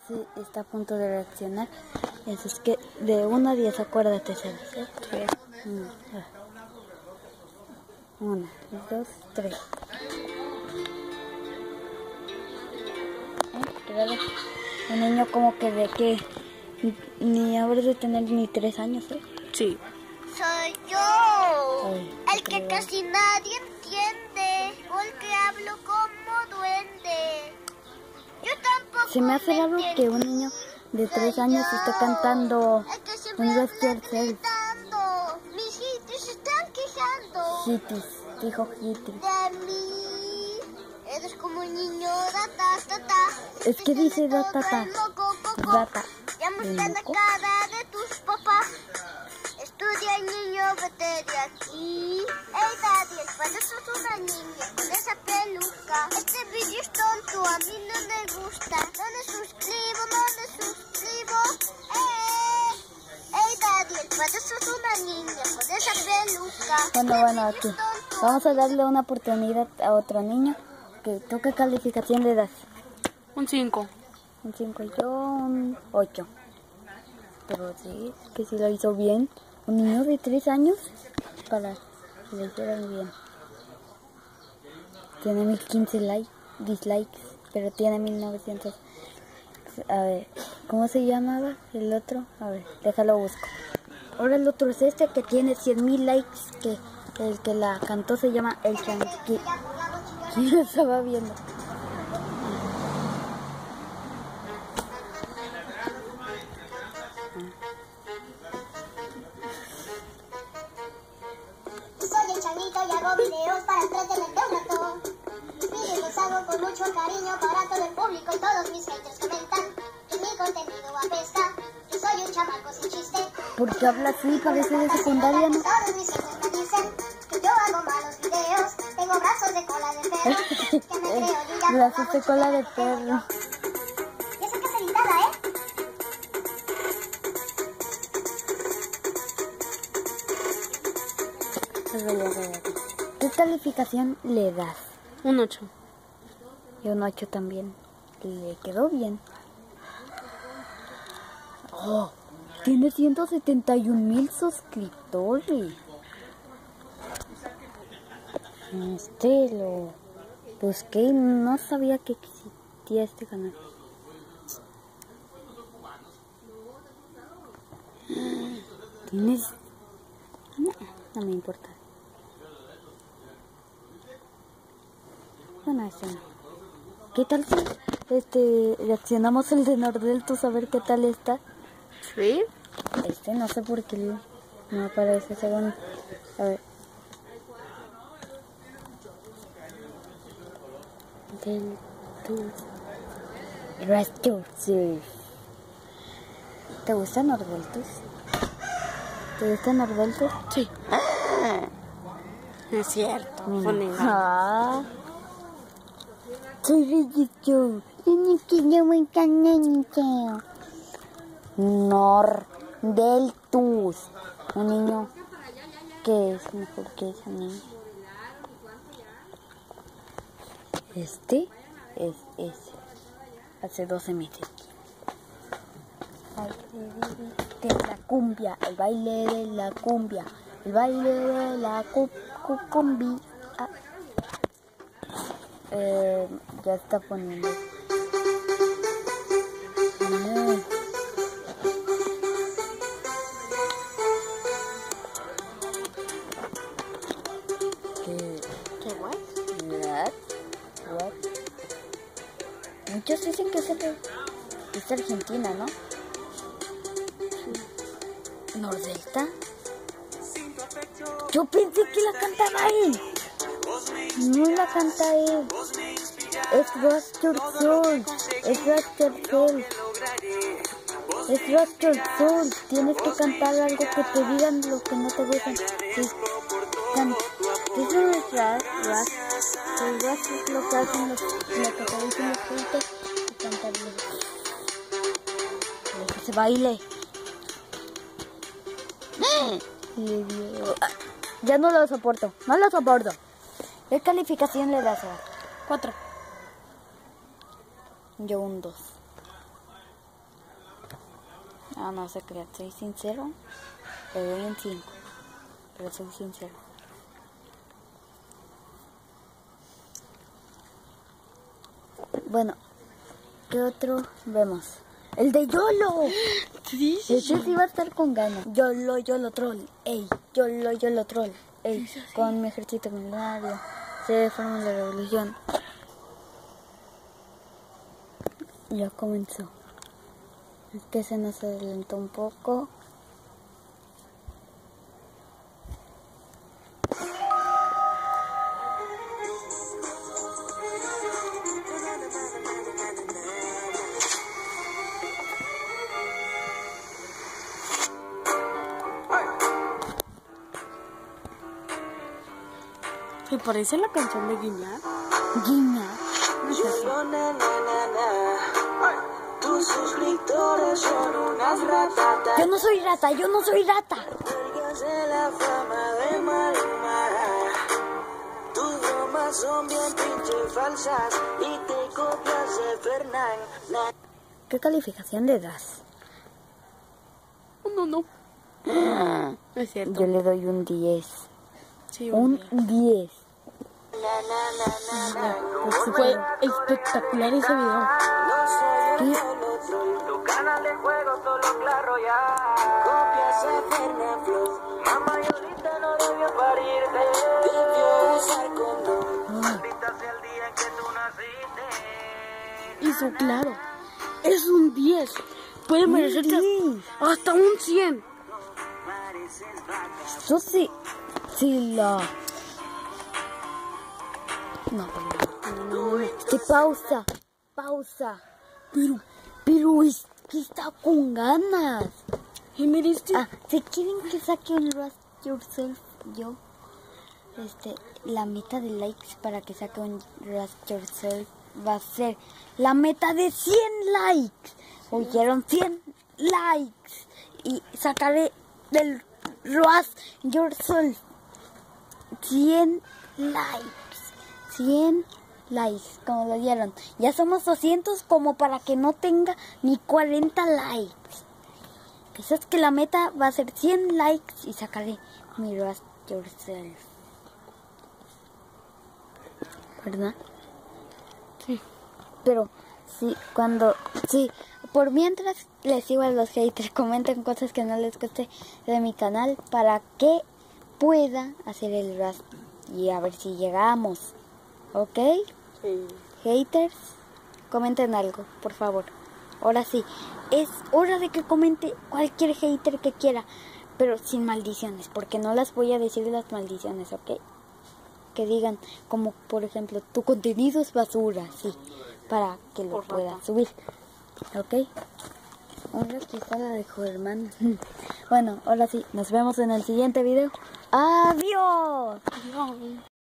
Sí, está a punto de reaccionar. Eso es que de 1 a 10, acuérdate, ¿sabes? Sí. 1, 2, 3. Un niño como que de que ni habrá de tener ni 3 años, ¿eh? Sí. Soy yo, el que casi nadie entiende, porque hablo como duende. Yo tampoco. Se me hace raro que un niño de 3 años esté cantando un Rest Yourself. Mis hitis se están quejando. Hitis, dijo hitis. De mí, eres como un niño da. Es que dice da. Llamas la cara de tus papás. Estudia, niño, vete de aquí. Ey, daddy, cuando sos una niña con esa peluca. Este vídeo es tonto, a mí no me gusta. No me suscribo. Ey, daddy, cuando sos una niña con esa peluca. Bueno, aquí. Vamos a darle una oportunidad a otro niño. ¿Tú qué calificación le das? Un 5. Un 5, yo un 8. Pero sí, que si lo hizo bien. Un niño de 3 años para que lo hicieran bien. Tiene 1015 dislikes, pero tiene 1900. A ver, ¿cómo se llamaba el otro? A ver, déjalo busco. Ahora el otro es este que tiene 100,000 likes, que el que la cantó se llama El Chanqui. ¿Quién lo estaba viendo? Y hago videos para entretenerte un rato. Mis videos los hago con mucho cariño para todo el público y todos mis haters comentan que mi contenido apesta. Yo soy un chamaco sin chiste. ¿Por qué habla así? Parece de secundaria, ¿no? Todos mis haters me dicen que yo hago malos videos. Tengo brazos de cola de perro. Que me creo yo ya brazos de cola de perro. Y eso que es editada, ¿eh? ¿Qué calificación le das? Un 8. Y un 8 también. Le quedó bien. Oh, tiene 171,000 suscriptores. Lo busqué y no sabía que existía este canal. Tienes... No me importa. Bueno, este no. ¿Qué tal si reaccionamos el de Nordeltus a ver qué tal está? ¿Sí? No sé por qué no aparece según... A ver. Rest Yourself. ¿Te gusta Nordeltus? ¿Te gusta Nordeltus? Sí. Es cierto. Soy Registro. Nordeltus. Un niño que es mejor que ese niño. Este es ese. Hace 12 meses. De la cumbia, el baile de la cumbia, el baile de la cumbia. Ya está poniendo. ¿Qué guay? What? Muchos dicen que es Argentina, ¿no? Sí. ¿Nordelta? Yo pensé que la cantaba él. No la canta él. Es Rest Yourself. Es Rest Yourself. Tienes que cantar algo que te digan lo que no te gusta. Eso no es rap. El rap es lo que hacen lo que te dicen los cultos y cantarlo. Que se baile. Ya no lo soporto. ¿Qué calificación le das? 4. Yo un 2. Ah, no se crean, soy sincero. Le doy un 5. Pero soy sincero. Bueno, ¿qué otro vemos? ¡El de YOLO! Sí, Ese sí va a estar con ganas. YOLO troll. Ey, YOLO troll. Ey, con mi ejército milenario se forma la revolución. Ya comenzó. Es que se nos adelantó un poco. ¿Te parece la canción de Guiñar? Guiña. Tus suscriptores son unas ratatas. Yo no soy rata, yo no soy rata. Vergas de la fama de Maluma. Tus bromas son bien pinche falsas y te copias de Fernán. ¿Qué calificación le das? No. No es cierto. Yo le doy un 10. Sí, Un 10. Fue espectacular ese video. No soy ¿Qué? un solo troll. Tu canal de juego solo Claro ya. Copias a Fernán Flow. Mamá y ahorita no debió parirte. Debió usar condón. Maldita sea el día en que tú naciste. Hizo claro. Es un 10. Puede merecerte hasta un 100. Yo sí. Sí, la. No. Que pausa. Pero es que está con ganas. Y mire Ah, si quieren que saque un Rust Yourself, la meta de likes para que saque un Rust Yourself va a ser la meta de 100 likes. Oyeron, 100 likes. Y sacaré del Rust Yourself 100 likes. 100 likes, como lo dieron. Ya somos 200 como para que no tenga ni 40 likes. Quizás que la meta va a ser 100 likes y sacaré mi Rust Yourself. ¿Verdad? Sí. Pero sí, por mientras les digo a los haters, comenten cosas que no les guste de mi canal para que pueda hacer el Rust y a ver si llegamos. ¿Ok? Sí. Haters, comenten algo, por favor. Ahora sí, es hora de que comente cualquier hater que quiera, pero sin maldiciones, porque no las voy a decir las maldiciones, ¿ok? Que digan, como por ejemplo, tu contenido es basura, sí, para que lo pueda subir, ¿ok? Ahora aquí está la de Germán. Bueno, ahora sí, nos vemos en el siguiente video. ¡Adiós! Adiós.